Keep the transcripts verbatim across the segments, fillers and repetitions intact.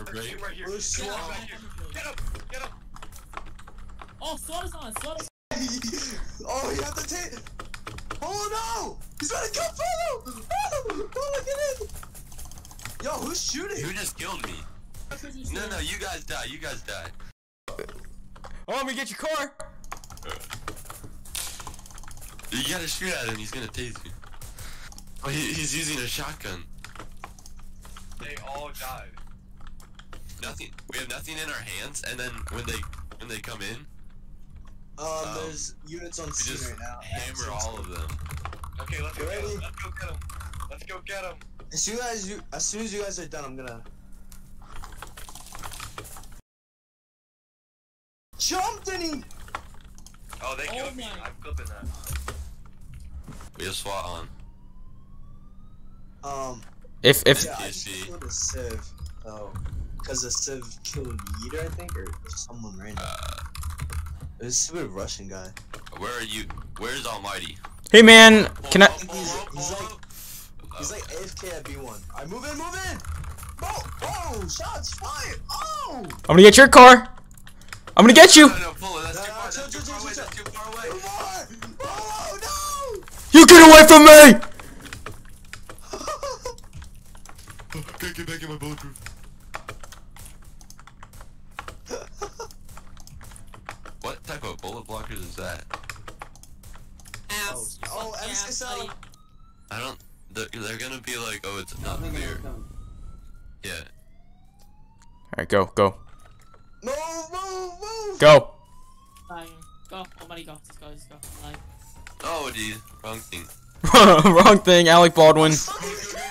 right? Right here. Oh, Get shit. him, back here. Get him, get him. Oh, SWAT is on, SWAT is Oh, you have to take. Oh no! He's gonna kill Polo! Oh, Polo, get in! Yo, who's shooting? Who just killed me? No, no, you guys die. You guys die. Oh, let me get your car. You gotta shoot at him. He's gonna tase you. Oh, he, he's using a shotgun. They all died. Nothing. We have nothing in our hands, and then when they when they come in, Um, Um, there's units on we scene just right now. hammer all of them. Okay, let's go get Ready? him. Let's go get him. Let's go get him. As soon as you, as soon as you guys are done, I'm gonna jumped and he. Oh, they Oh killed me. my- I'm clipping that. We have SWAT on. Um, If if yeah, I you just see. killed a Civ. Oh, because the Civ killed Yeater, I think, or, or someone random. Uh, It was a stupid Russian guy. where are you? Where's Almighty? hey man, can I? think he's- he's like- He's like A F K at B one. Alright, move in, move in! Oh, oh, shots fired! Oh! I'm gonna get your car. I'm gonna get you. No, no, pull it. That's No, too no, far. chill, That's too chill, far away. chill, That's too far away. Move on! Oh, no! You get away from me. Okay, get back in my bulletproof. What type of bullet blockers is that? ass. Oh, Fuck M C S L. buddy. I don't. They're, they're gonna be like, oh, it's not clear. Yeah. Alright, go, go, Move, move, move! go. Fine. Go, almighty go, let's go, let's go. Like, Oh, dude, wrong thing. Wrong thing, Alec Baldwin. Wait, why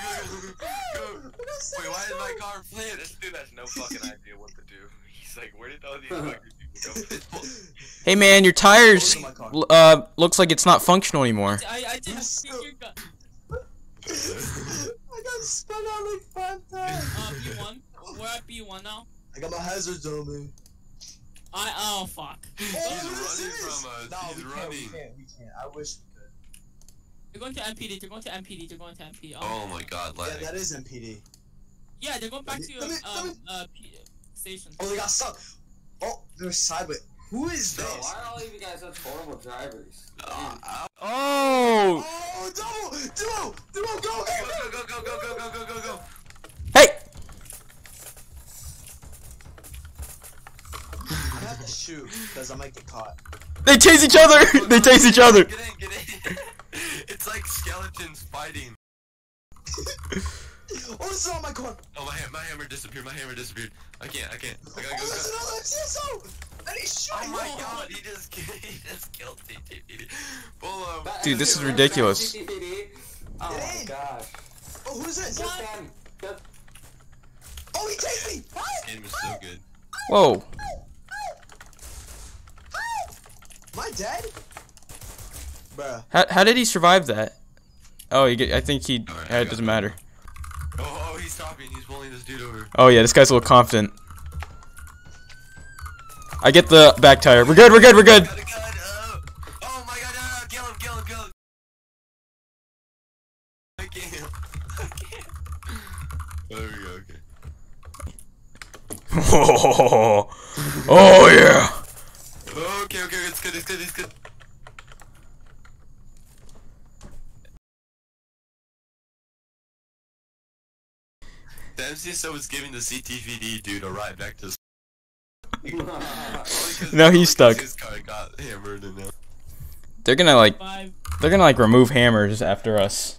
is my car flipped? This dude has no fucking idea what to do. He's like, where did all these fucking people go? Hey man, your tires uh looks like it's not functional anymore. I, I didn't Yes, pick so- your gun. I got spun out like five times. Uh, B one. We're at B one now. I got my hazards on me. I, oh fuck. He's Oh, running this is- from us. No, He's we can't, running. we can't, we can't. I wish we could. They're going to M P D, they're going to M P D, they're going to M P D. Um, Oh my god, Yeah, lag. that is M P D. yeah, they're going back to Let me- let um, me- uh, P station. Oh, they got stuck. Oh, they're sideways. Who is No, this? Why are all of you guys such horrible drivers? Uh, uh, Oh. Oh, Duo! Duo! Duo, go, go, go, go, go, go, go, go, go, go, go. Hey. I have to shoot, because I might get caught. They tase each other. They tase each other. Get in, get in. It's like skeletons fighting. Oh, this is on my car! Oh, my, ha my hammer disappeared. My hammer disappeared. I can't, I can't. I gotta Oh, go. there's go. another M C S O! And he's Oh shooting! my god, he just, he just killed T T P D. Pull him. That Dude, this is really ridiculous. C C P D. Oh Get my in. gosh. Oh, who's this? Just stand. Just Oh, he tased me! This game is so good. Whoa. Am I dead? Bruh. How how did he survive that? Oh, he get, I think he. Alright, Uh, I it got doesn't it. matter. Oh, oh, he's stopping. He's pulling this dude over. Oh yeah, this guy's a little confident. I get the back tire. We're good. We're good. We're good. Got a gun. Oh, oh my god, no, no, kill him, kill him, kill him. I can't. I can't. There we go, okay. Oh, oh yeah. Okay, okay, it's good, it's good, it's good. The M C S O was giving the C T V D dude a ride back to. Now he's stuck. His car got hammered and now. They're gonna like. Five. They're gonna like remove hammers after us.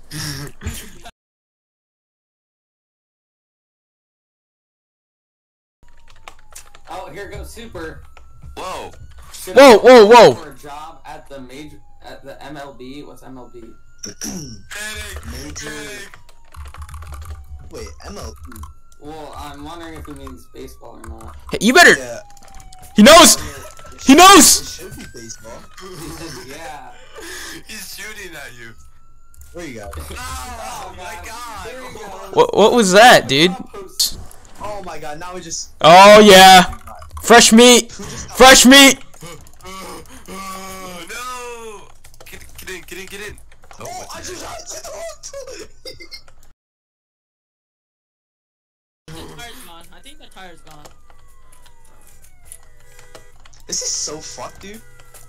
oh, here goes Super. Whoa! Should Whoa, I whoa, whoa. For a job at the major at the M L B. What's M L B? Panic! Major- Panic! Wait, M L B. Well, I'm wondering if it means baseball or not. Hey, you better. Yeah. He knows. It He knows. should be baseball. Yeah. He's shooting at you. Where you got? Oh, my There you go. god! What what was that, dude? Oh my god, now we just. Oh yeah. Fresh meat. Who just Fresh meat. Oh, no! Get, get in, get in, get in! Oh, Oh, what's I that? just I just Tires on, I I think the tire's gone. This is so fucked, dude.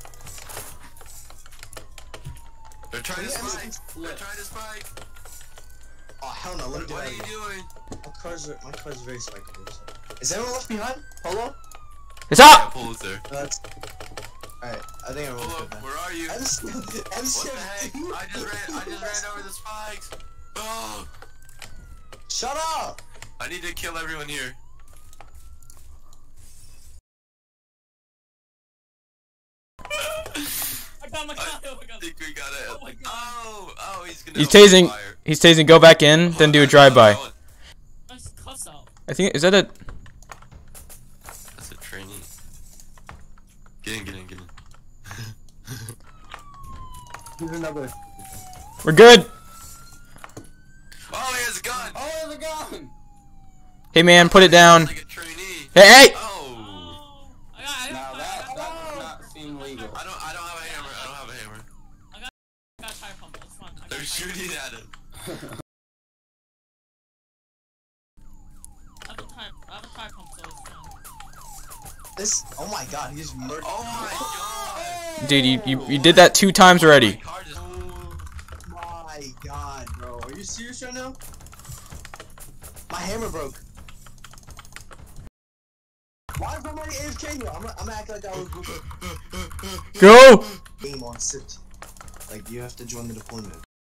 They're trying to Yeah, spike. it's- They're trying to spike. Oh hell no, let me do What that are you again. doing? My car's my car's very spikeable. So. Is anyone left behind? Polo? It's Yeah, up! pull it there. No, that's alright. I think everyone's Pull good up. now. Where are you? M C What the heck? I just ran. I just ran over the spikes. Oh! Shut up! I need to kill everyone here. I got my car. Oh my I god. think we got it. Oh my God. Oh, oh, he's gonna. He's open tasing. fire. He's tasing. Go back in, then do a drive-by. Nice cuffs out. I think is that a? That's a trainee. Get in, get in, get in. Here's another. We're good. Oh, he has a gun. Oh, there's a gun! Hey man, put it down. Like a trainee. Hey, hey! Oh. Oh, I got, I Now got, that, I that got, does not seem legal. I don't. I don't have a hammer. I don't have a hammer. I got a tire pump. It's fine. I got They're a tire shooting pump. at him. I have a tire, I have a tire pump, so it's fine. This. Oh my god, he just murdered. Oh my god. Dude, you, you you did that two times My already. car just. Oh my god, bro. Are you serious right now? My hammer broke. Why is somebody A F K here? I'm gonna, I'm gonna act like I was Go! game on sit. Like you have to join the deployment.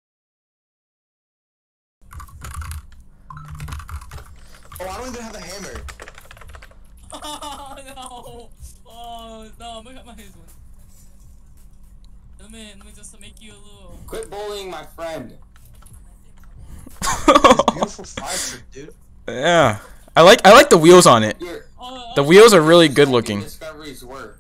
Oh, I don't even have a hammer. Oh no! Oh no! I'm gonna cut my his one. Let me, let me just make you a little. Quit bullying my friend. Beautiful fire trick, dude. Yeah, I like I like the wheels on it. Your Oh, The wheels are really good looking. discoveries work.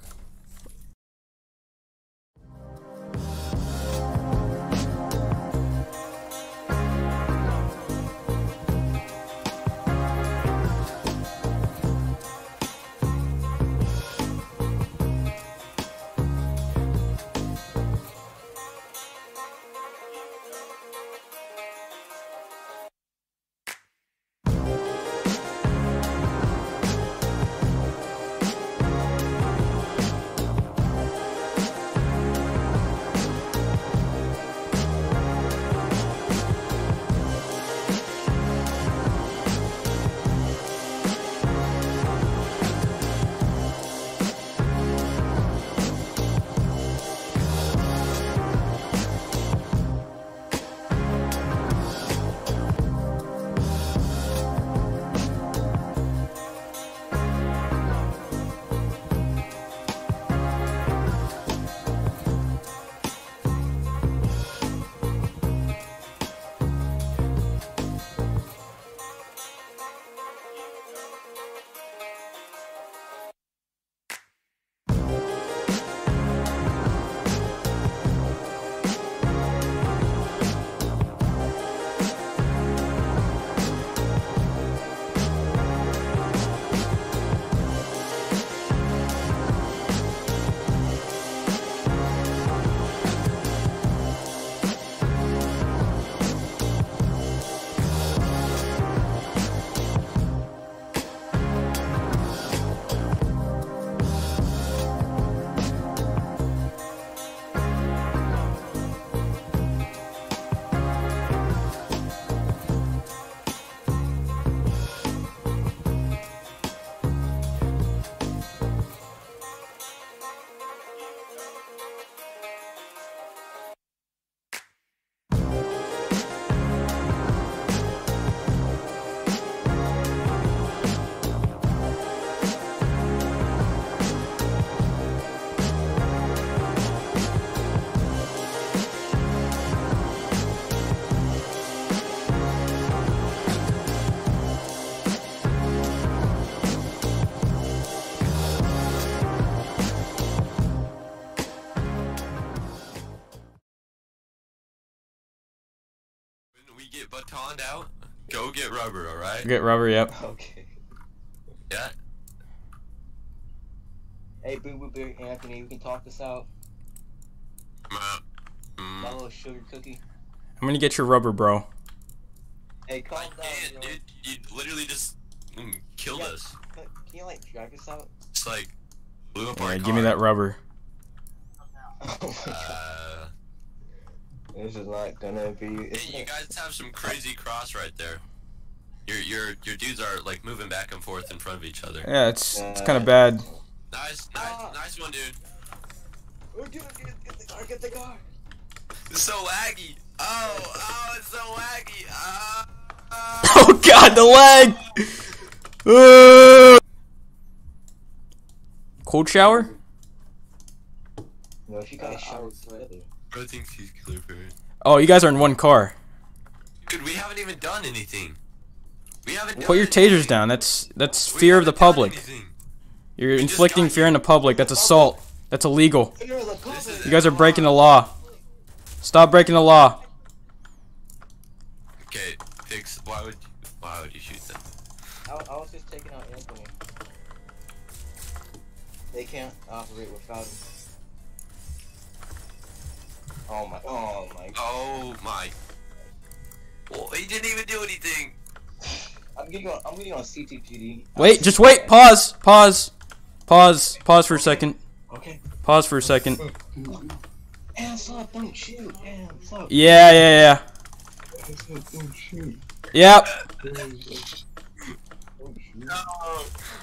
When we get batoned out, go get rubber, alright? Get rubber, yep. Okay. Yeah? Hey, Boo Boo Boo Anthony, we can talk this out. Mm. My little sugar cookie. I'm gonna get your rubber, bro. Hey, calm I down, can't, yo. dude. You literally just and killed Yeah. us. Can you like drag us out? Just like blew up our Alright, car. give me that rubber. Oh my god. Uh, This is not gonna be. It's hey, you guys have some crazy cross right there. Your your your dudes are like moving back and forth in front of each other. Yeah, it's it's kind of bad. Nice, nice, nice one, dude. Oh, dude, get, get the car, get the car. It's so laggy. Oh, oh, it's so laggy. Ah. ah. Oh god, the lag! Uh, cold shower? No, if you Uh, guys shower I would together. Bro thinks he's clear for it. Oh, you guys are in one car. Dude, we haven't even done anything. We haven't done Put your anything. tasers down. That's that's We fear of the haven't done public. anything. You're just inflicting got fear in the public. That's assault. That's illegal. Fear of the This public. is You guys are breaking the law. Stop breaking the law. Okay, Fix. Why would you, why would you shoot them? I, I was just taking out Anthony. They can't operate without him. Oh my, oh my. Oh my. Well, he didn't even do anything. I'm getting on, I'm getting on C T P D. Wait, just wait. Pause. Pause. Pause. Pause for a second. Okay. Pause for a second. And stop, don't shoot. And stop. Yeah, yeah, Don't shoot. yeah. Yep. Don't shoot. No.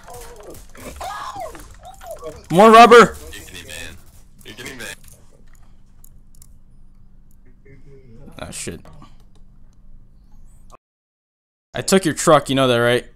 More rubber. You're getting man. You're getting man. Oh shit. I took your truck. You know that, right?